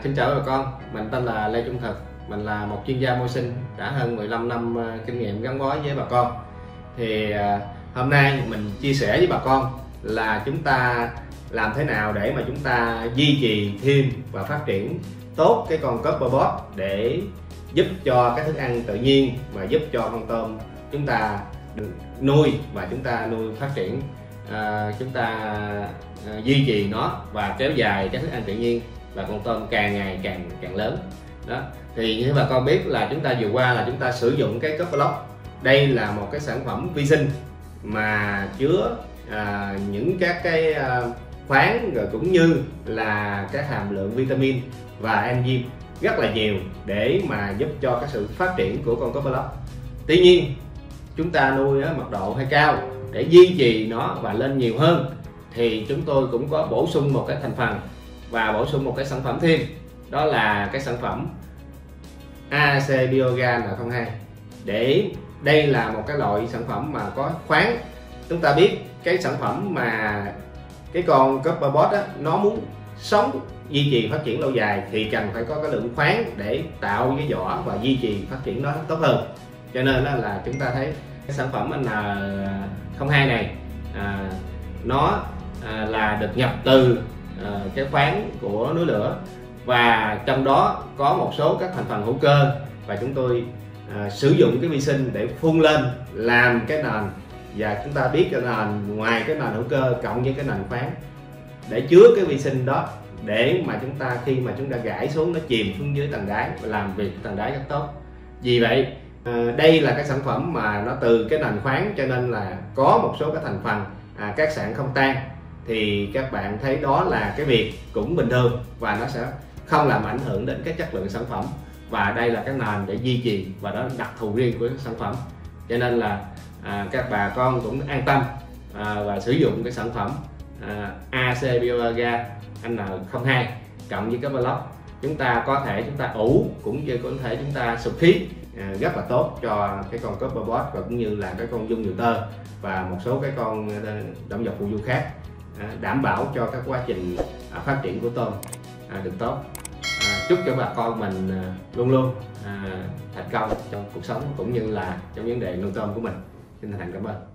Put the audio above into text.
Xin chào bà con, mình tên là Lê Trung Thực, mình là một chuyên gia môi sinh đã hơn 15 năm kinh nghiệm gắn bó với bà con. Thì hôm nay mình chia sẻ với bà con là chúng ta làm thế nào để mà chúng ta duy trì thêm và phát triển tốt cái con copperbot để giúp cho cái thức ăn tự nhiên mà giúp cho con tôm chúng ta được nuôi và chúng ta nuôi phát triển, chúng ta duy trì nó và kéo dài cái thức ăn tự nhiên và con tôm càng ngày càng lớn đó. Thì như bà con biết là chúng ta vừa qua là chúng ta sử dụng cái Copperbot. Đây là một cái sản phẩm vi sinh mà chứa những các cái khoáng rồi cũng như là các hàm lượng vitamin và enzyme rất là nhiều để mà giúp cho cái sự phát triển của con Copperbot. Tuy nhiên chúng ta nuôi ở mật độ hơi cao để duy trì nó và lên nhiều hơn thì chúng tôi cũng có bổ sung một cái thành phần và bổ sung một cái sản phẩm thêm, đó là cái sản phẩm AAC Bioga N02. Để đây là một cái loại sản phẩm mà có khoáng. Chúng ta biết cái sản phẩm mà cái con Copperbot á, nó muốn sống duy trì phát triển lâu dài thì cần phải có cái lượng khoáng để tạo cái vỏ và duy trì phát triển nó tốt hơn. Cho nên là chúng ta thấy cái sản phẩm N02 này nó là được nhập từ cái khoáng của núi lửa, và trong đó có một số các thành phần hữu cơ, và chúng tôi sử dụng cái vi sinh để phun lên làm cái nền. Và chúng ta biết cái nền, ngoài cái nền hữu cơ cộng với cái nền khoáng để chứa cái vi sinh đó, để mà chúng ta khi mà chúng ta gãi xuống nó chìm xuống dưới tầng đáy và làm việc tầng đáy rất tốt. Vì vậy đây là cái sản phẩm mà nó từ cái nền khoáng, cho nên là có một số cái thành phần các sạn không tan, thì các bạn thấy đó là cái việc cũng bình thường và nó sẽ không làm ảnh hưởng đến cái chất lượng sản phẩm. Và đây là cái nền để duy trì, và đó là đặc thù riêng của cái sản phẩm, cho nên là các bà con cũng an tâm và sử dụng cái sản phẩm AAC Bioga N02 cộng với Copperbot. Chúng ta có thể chúng ta ủ cũng như có thể chúng ta sụp khí rất là tốt cho cái con Copperbot, và cũng như là cái con dung nhiều tơ và một số cái con động vật phụ du khác, đảm bảo cho các quá trình phát triển của tôm được tốt. Chúc cho bà con mình luôn luôn thành công trong cuộc sống cũng như là trong vấn đề nuôi tôm của mình. Xin thành cảm ơn.